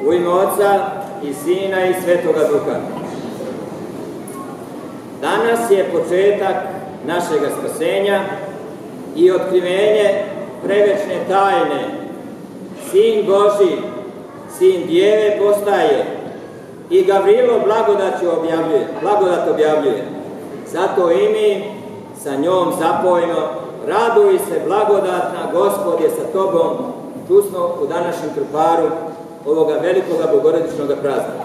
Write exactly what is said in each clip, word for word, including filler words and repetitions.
U ime Oca i Sina i Svetoga Duha. Danas je početak našega spasenja i otkrivenje prevečne tajne. Sin Božji, sin Djeve postaje i Gavrilo blagodat objavljuje, blagodat objavljuje. Zato i mi sa njom zapojno, raduj se blagodatna, Gospod je sa tobom, čusmo u današnjem trparu ovoga velikoga bogorodičnog praznika.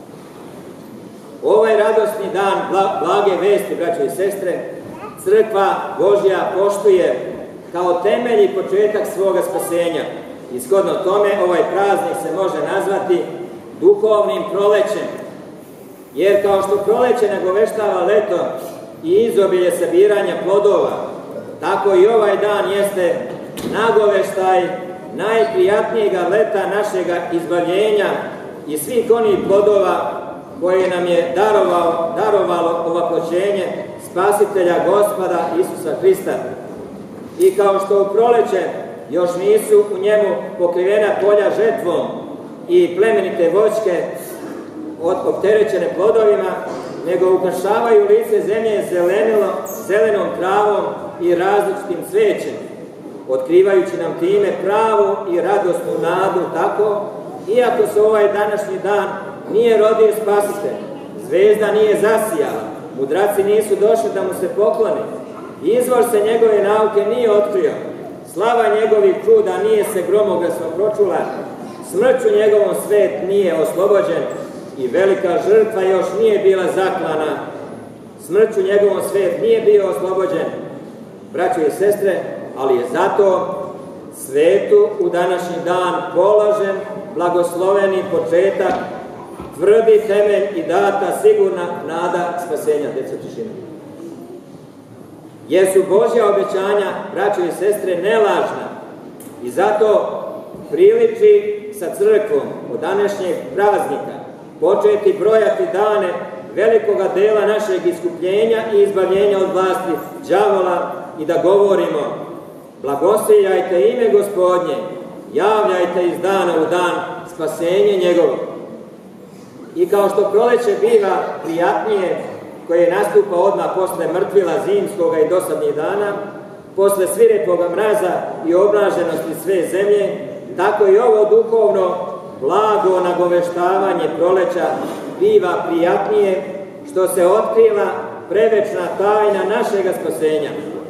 Ovaj radosni dan blage vesti, braćo i sestre, crkva Božja poštuje kao temelj i početak svoga spasenja. I shodno tome ovaj praznik se može nazvati duhovnim prolećem. Jer kao što proleće nagoveštava leto i izobilje sabiranja plodova, tako i ovaj dan jeste nagoveštaj najprijatnijega leta našega izbavljenja i svih onih plodova koje nam je darovalo, darovalo ovaploćenje Spasitelja Gospoda Isusa Hrista. I kao što u proleće još nisu u njemu pokrivena polja žetvom i plemenite voćke opterećene plodovima, nego ukrašavaju lice zemlje zelenilo, zelenom travom i različitim cvećem, otkrivajući nam time pravu i radosnu nadu. Tako, iako se ovaj današnji dan nije rodio Spasitelj, zvezda nije zasijala, mudraci nisu došli da mu se poklone, izvor se njegove nauke nije otkrio, slava njegovih čuda nije se gromoglasno pročula, smrću njegovom svet nije oslobođen i velika žrtva još nije bila zaklana, smrću njegovom svet nije bio oslobođen, braćo i sestre, ali je zato svetu u današnji dan položen blagosloveni početak, tvrdi temelj i data sigurna nada spasenja. Deco, tišina. Jer su Božja obećanja, braćo i sestre, nelažna i zato priliči sa crkvom od današnjeg praznika početi brojati dane velikoga dela našeg iskupljenja i izbavljenja od vlasti đavola i da govorimo: blagosiljajte ime Gospodnje, javljajte iz dana u dan spasenje njegovo. I kao što proleće biva prijatnije, koje nastupa odmah posle mrtvila zimskoga i dosadnih dana, posle svirepoga mraza i obnaženosti sve zemlje, tako i ovo duhovno blago nagoveštavanje proleća biva prijatnije, što se otkrila prevečna tajna našega spasenja.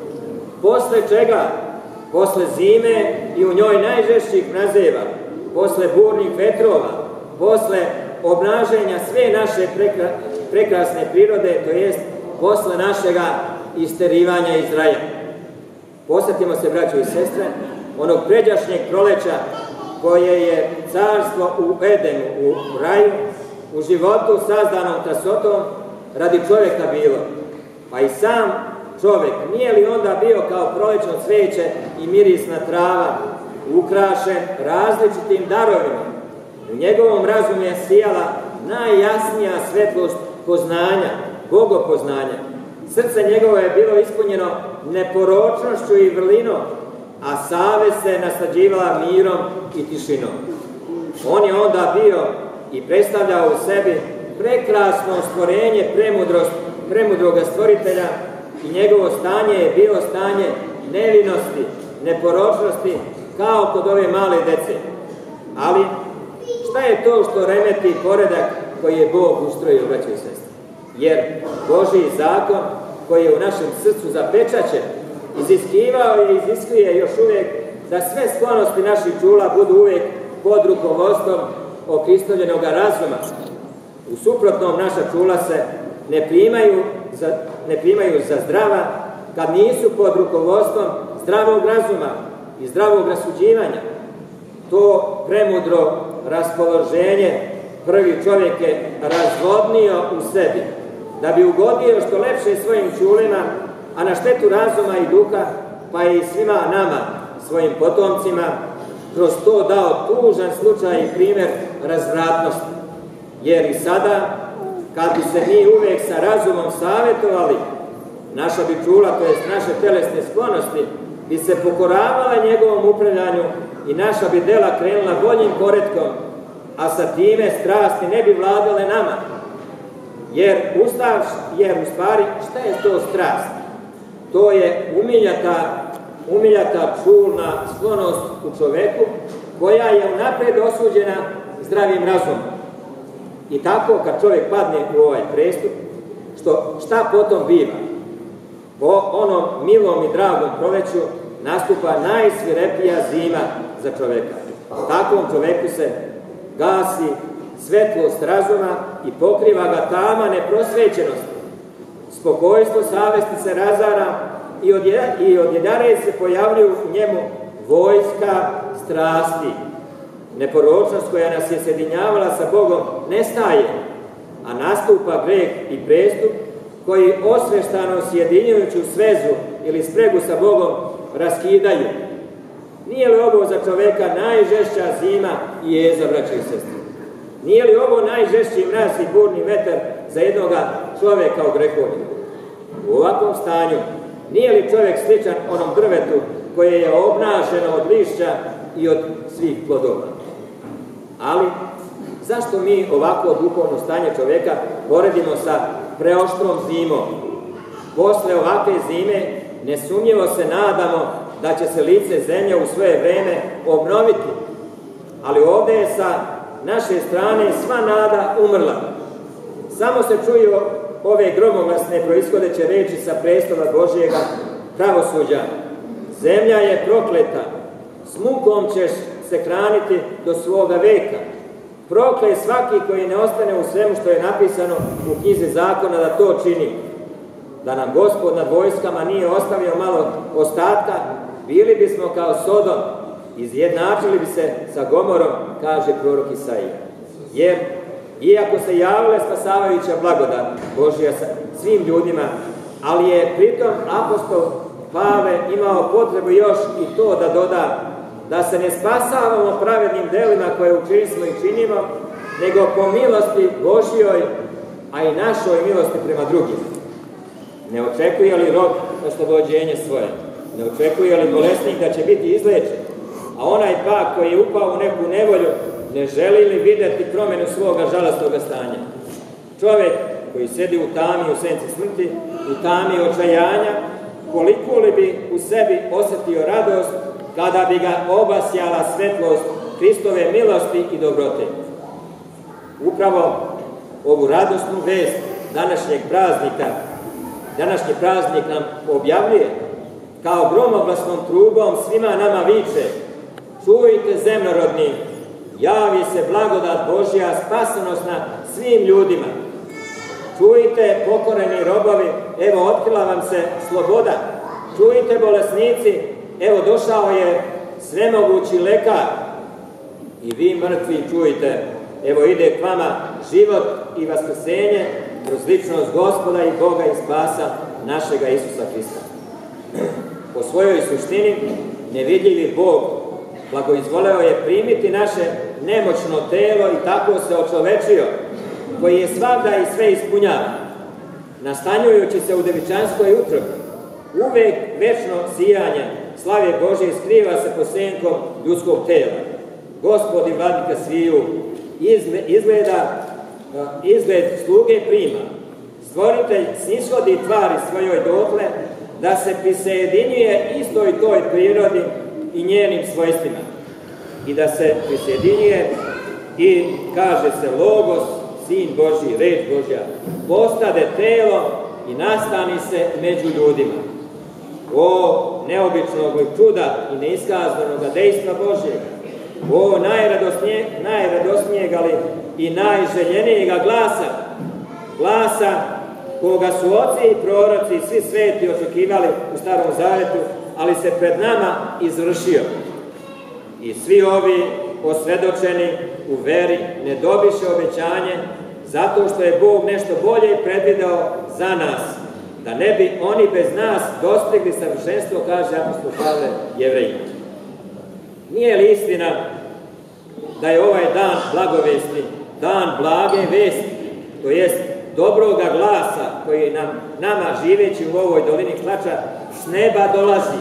Posle čega? Posle zime i u njoj najžešćih mrazeva, posle burnih vetrova, posle obnaženja sve naše prekra, prekrasne prirode, to jest posle našega isterivanja iz raja. Posjetimo se, braćo i sestre, onog pređašnjeg proleća koje je carstvo u Edenu, u raju, u životu sazdanom krasotom radi čovjeka bilo. Pa i sam čovjek nije li onda bio kao prolećno cveće i mirisna trava, ukrašen različitim darovima? U njegovom razumu je sijala najjasnija svetlost poznanja, bogopoznanja. Srce njegovo je bilo ispunjeno neporočnošću i vrlinom, a savest se naslađivala mirom i tišinom. On je onda bio i predstavljao u sebi prekrasno stvorenje premudrost, premudroga stvoritelja i njegovo stanje je bilo stanje nevinosti, neporočnosti, kao kod ove male dece. Ali šta je to što remeti poredak koji je Bog ustrojio, braćo i sestre? Jer Božji zakon koji je u našem srcu zapečaćen, iziskivao i iziskuje još uvijek da sve sklonosti naših čula budu uvijek pod rukovodstvom okristovljenog razuma. U suprotnom, naša čula se ne primaju za, ne primaju za zdrava kad nisu pod rukovodstvom zdravog razuma i zdravog rasuđivanja. To premudro raspoloženje prvi čovjek je razvodnio u sebi, da bi ugodio što lepše svojim čulima, a na štetu razuma i duha, pa i svima nama, svojim potomcima, kroz to dao tužan slučaj i primjer razvratnosti. Jer i sada, kad bi se mi uvijek sa razumom savjetovali, naša bi čula, to jest naše telesne sklonosti, bi se pokoravala njegovom upravljanju i naša bi dela krenula boljim poretkom, a sa time strasti ne bi vladale nama. Jer, ustav, jer u stvari, šta je to strast? To je umiljata, umiljata čulna sklonost u čoveku koja je unapred osuđena zdravim razumom. I tako kad čovjek padne u ovaj prestup, što, šta potom biva? Po onom milom i dragom proleću nastupa najsvirepija zima za čoveka. Takvom čoveku se gasi svetlost razuma i pokriva ga tama neprosvećenosti. Spokojstvo savesti se razara i odjedare se pojavljuju u njemu vojska strasti. Neporočnost koja nas je sjedinjavala sa Bogom nestaje, a nastupa greh i prestup koji osveštano sjedinjujuću svezu ili spregu sa Bogom raskidaju. Nije li ovo za čoveka najžešća zima i jeza, braće i sestre? Nije li ovo najžešći mraz i burni vetar za jednoga čoveka u grehovima? U ovakvom stanju nije li čovjek sličan onom drvetu koje je obnaženo od lišća i od svih plodova? Ali, zašto mi ovako duhovno stanje čovjeka poredimo sa preoštrom zimom? Posle ovakve zime nesumnjivo se nadamo da će se lice zemlje u svoje vreme obnoviti, ali ovdje je sa naše strane sva nada umrla. Samo se čuju ove gromoglasne proishodeće reči sa prestola Božijega pravosuđa. Zemlja je prokleta, s mukom ćeš se hraniti do svoga veka. Proklej svaki koji ne ostane u svemu što je napisano u knjizi zakona da to čini. Da nam Gospod nad vojskama nije ostavio malo ostatka, bili bismo kao Sodom, izjednačili bi se sa Gomorom, kaže prorok Isaija. Jer, iako se javila spasavajuća blagodat Božja svim ljudima, ali je pritom apostol Pavle imao potrebu još i to da doda da se ne spasavamo pravednim delima koje učinimo i činimo, nego po milosti Božjoj, a i našoj milosti prema drugim. Ne očekuje li rob oslobođenje svoje? Ne očekuje li bolesnik da će biti izlečen? A onaj pak koji je upao u neku nevolju, ne želi li vidjeti promjenu svoga žalostnoga stanja? Čovjek koji sedi u tami u senci smrti, u tami očajanja, koliko li bi u sebi osjetio radost kada bi ga obasjala svetlost Hristove milosti i dobrote? Upravo ovu radosnu vest današnjeg praznika, današnji praznik nam objavljuje, kao gromoglasnom trubom svima nama viče: čujte zemljorodni, javi se blagodat Božja spasonosna svim ljudima. Čujte pokoreni robovi, evo otkrila vam se sloboda. Čujte bolesnici, evo došao je svemogući lekar. I vi mrtvi čujte, evo ide k vama život i vaskrsenje kroz ličnost Gospoda i Boga i spasa našega Isusa Hrista. Po svojoj suštini nevidljivi Bog blagoizvoleo je primiti naše nemoćno telo i tako se očovečio, koji je svagda i sve ispunjava, nastanjujući se u devičanskoj utrobi. Uvek večno sijanje slave Božje skriva se pod senkom ljudskog tela. Gospod i vladika sviju izgleda, izgled sluge prima. Stvoritelj snishodi tvari svojoj dotle da se prisjedinjuje istoj toj prirodi i njenim svojstvima. I da se prisjedinjuje i kaže se Logos, Sin Božji, reč Božja, postade telo i nastani se među ljudima. O neobičnog čuda i neiskazanoga dejstva Božjeg, o najradosnije, najradosnijeg ali i najželjenijega glasa, glasa koga su oci i proroci i svi sveti očekivali u Starom Zavetu, ali se pred nama izvršio. I svi ovi osvedočeni u veri ne dobiše obećanje zato što je Bog nešto bolje predvideo za nas, da ne bi oni bez nas dostigli savršenstvo, kaže apostol Pavle Jevrejima. Nije li istina da je ovaj dan blagovesti, dan blage vesti, to jest dobroga glasa koji nam, nama živeći u ovoj dolini Klača s neba dolazi?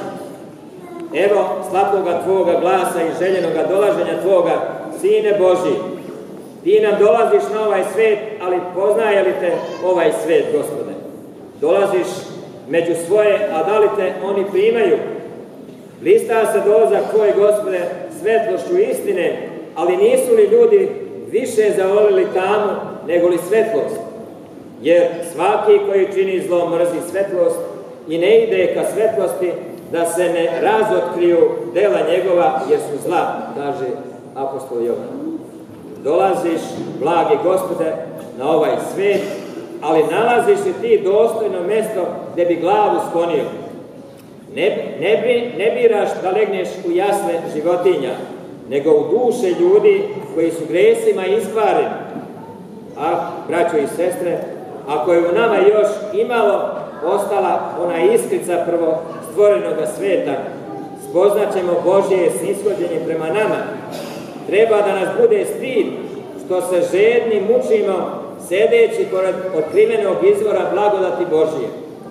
Evo slatkoga tvoga glasa i željenoga dolaženja tvoga, Sine Božji, Ti nam dolaziš na ovaj svet, ali poznaje li te ovaj svet, Gospode? Dolaziš među svoje, a da li te oni primaju? Blista se dolazak tvoj, Gospode, svetlošću istine, ali nisu li ljudi više zavolili tamu nego li svetlost? Jer svaki koji čini zlo mrzi svetlost i ne ide ka svetlosti da se ne razotkriju dela njegova jer su zla, kaže apostol Jovan. Dolaziš, blagi Gospode, na ovaj svet, ali nalaziš li ti dostojno mesto gde bi glavu sklonio? Ne, ne, ne biraš da legneš u jasne životinja, nego u duše ljudi koji su gresima iskvareni. A, braćo i sestre, ako je u nama još imalo ostala ona iskrica prvo stvorenoga sveta, spoznaćemo Božje snishođenje prema nama. Treba da nas bude stid što se žedni mučimo sedeći pored otkrivenog izvora blagodati Božije.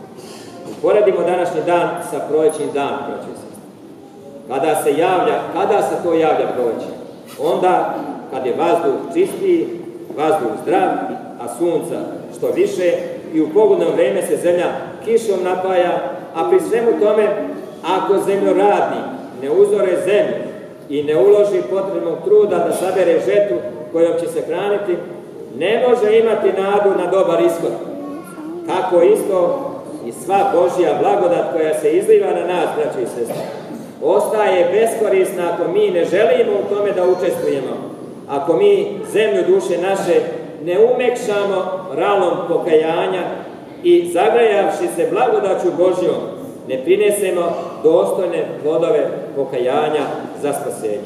Uporedimo današnji dan sa prolećnim danom, braćo i sestre. Kada se javlja, kada se to javlja proleće? Onda kad je vazduh čistiji, vazduh zdrav, a sunca što više i u pogodno vreme se zemlja kišom napaja, a pri svemu tome, ako zemljoradnik ne uzore zemlju i ne uloži potrebnog truda da sabere žetu kojom će se hraniti, ne može imati nadu na dobar ishod. Tako isto i sva Božja blagodat koja se izliva na nas, braćo i sestre, ostaje beskorisna ako mi ne želimo u tome da učestvujemo, ako mi zemlju duše naše ne umekšamo ralom pokajanja i zagrejavši se blagodaću Božjom, ne prinesemo dostojne plodove pokajanja za spasenje.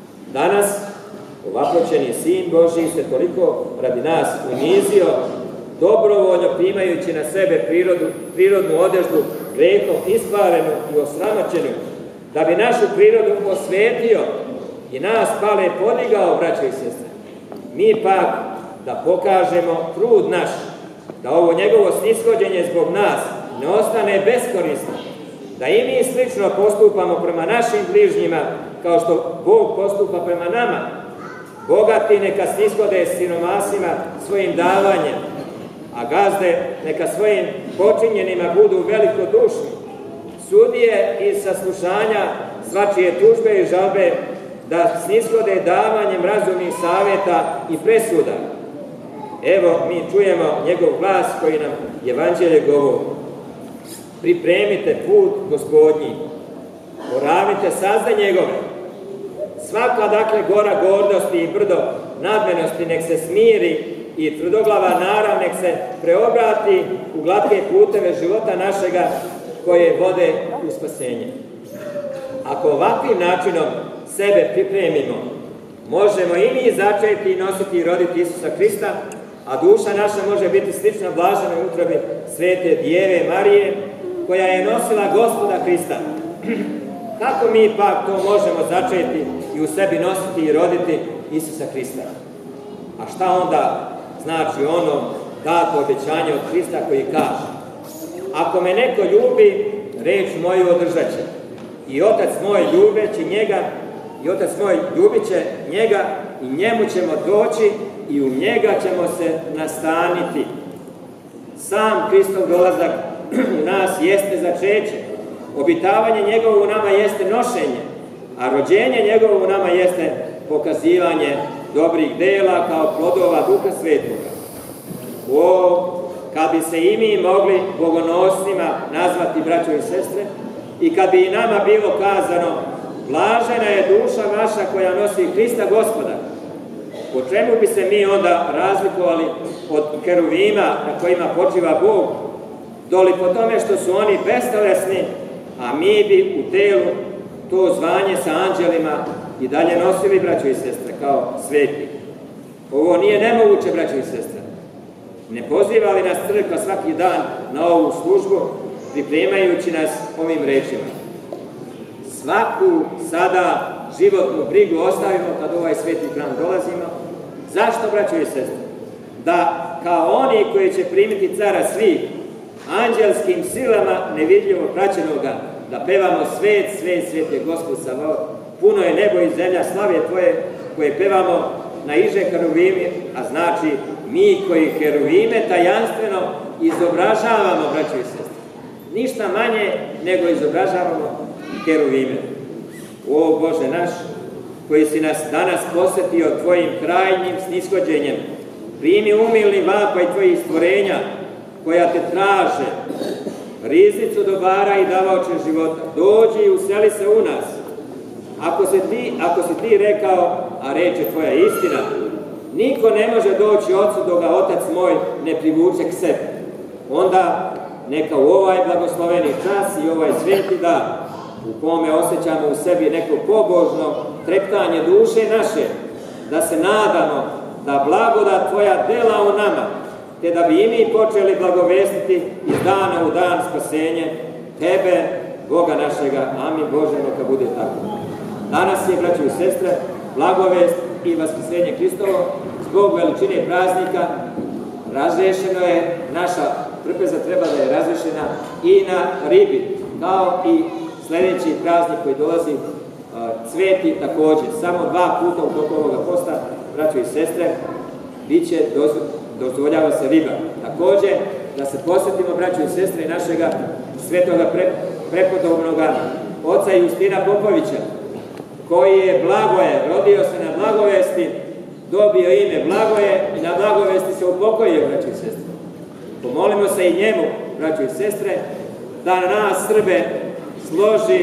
Danas ovaproćeni Sin Božji se toliko radi nas unizio, dobrovoljno primajući na sebe prirodu, prirodnu odeždu, grehom iskvarenu i osramoćenu, da bi našu prirodu osvetio i nas pale podigao, braćo i sestre. Mi pak da pokažemo trud naš, da ovo njegovo snishođenje zbog nas ne ostane beskorisno, da i mi slično postupamo prema našim bližnjima kao što Bog postupa prema nama. Bogati neka snishode siromasima svojim davanjem, a gazde neka svojim počinjenima budu velikodušni. Sudije iz saslušanja svačije tužbe i žalbe da snishode davanjem razumnih savjeta i presuda. Evo, mi čujemo njegov glas koji nam evanđelje govori. Pripremite put Gospodnji, poravnite sazde njegove. Svaka, dakle, gora gordosti i brdo nadmenosti nek se smiri i tvrdoglava narav nek se preobrati u glatke puteve života našega koje vode u spasenje. Ako ovakvim načinom sebe pripremimo, možemo i mi začeti i nositi i roditi Isusa Hrista, a duša naša može biti slična blaženoj utrobi svete Djeve Marije, koja je nosila Gospoda Hrista. Kako mi pak to možemo začeti i u sebi nositi i roditi Isusa Hrista? A šta onda znači ono dato obećanje od Hrista koji kaže: ako me neko ljubi, reč moju održat će. I Otac moj ljubeći njega, i Otac moj ljubit će njega, i njemu ćemo doći i u njega ćemo se nastaniti. Sam Hristov dolazak u nas jeste začeće, obitavanje njegovo u nama jeste nošenje, a rođenje njegovo u nama jeste pokazivanje dobrih dela kao plodova Duha Svetoga. O, kad bi se i mi mogli bogonosnima nazvati, braćo i sestre, i kad bi i nama bilo kazano: blažena je duša vaša koja nosi Hrista Gospoda, po čemu bi se mi onda razlikovali od keruvima na kojima počiva Bog, doli po tome što su oni bestelesni, a mi bi u telu to zvanje sa anđelima i dalje nosili, braćo i sestre, kao sveti. Ovo nije nemoguće, braćo i sestre. Ne poziva li nas crkva svaki dan na ovu službu, pripremajući nas ovim rečima? Svaku sada životnu brigu ostavimo kad u ovaj sveti hram dolazimo. Zašto, braćo i sestre? Da kao oni koji će primiti cara svih, anđelskim silama nevidljivo praćenoga, da pevamo svet, svet, svet je Gospod Sabaoth, puno je nebo i zemlja slave Tvoje, koje pevamo na iže heruvime, a znači mi koji heruvime tajanstveno izobražavamo, braćo i sestre. Ništa manje nego izobražavamo heruvime. O Bože naš, koji si nas danas posjetio tvojim krajnjim snishođenjem, primi umilni vapaj tvojih stvorenja, koja te traže, riznicu dobara i davaoče života. Dođi i useli se u nas. Ako si ti, ako si ti rekao, a reč je tvoja istina, niko ne može doći Otcu dok ga Otac moj ne privuče k sebi. Onda neka u ovaj blagosloveni čas i ovaj sveti dan, u kome osjećamo u sebi neko pobožno treptanje duše naše, da se nadamo da blagodat tvoja dela u nama, te da bi i mi počeli blagovestiti iz dana u dan spasenje tebe, Boga našega. Amin. Bože, neka bude tako. Danas je, braćo i sestre, blagovest i vaskrsenje Hristovo. Zbog veličine praznika razrešeno je, naša trpeza treba da je razrešena i na ribi, kao i sljedeći praznik koji dolazi, Cveti, također. Samo dva puta u toku ovoga posta, braćo i sestre, bit će dozvoljava se riba. Također, da se posjetimo, braćo i sestre, našega svetoga pre, prepodobnoga oca Justina Popovića, koji je Blagoje, rodio se na blagovesti, dobio ime Blagoje i na blagovesti se upokojio, braćo i sestre. Pomolimo se i njemu, braćo i sestre, da nas Srbe složi,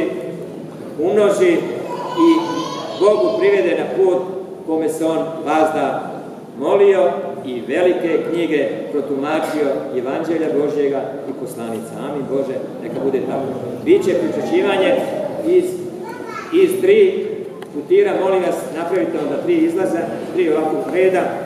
umnoži i Bogu privede na put kome se on vazda molio i velike knjige protumačio Evanđelja Božjega i poslanica. Amin. Bože, neka bude tako. Biće pričešćivanje iz, iz tri putira, molim vas, napravite onda tri izlaza, tri ovakvog reda.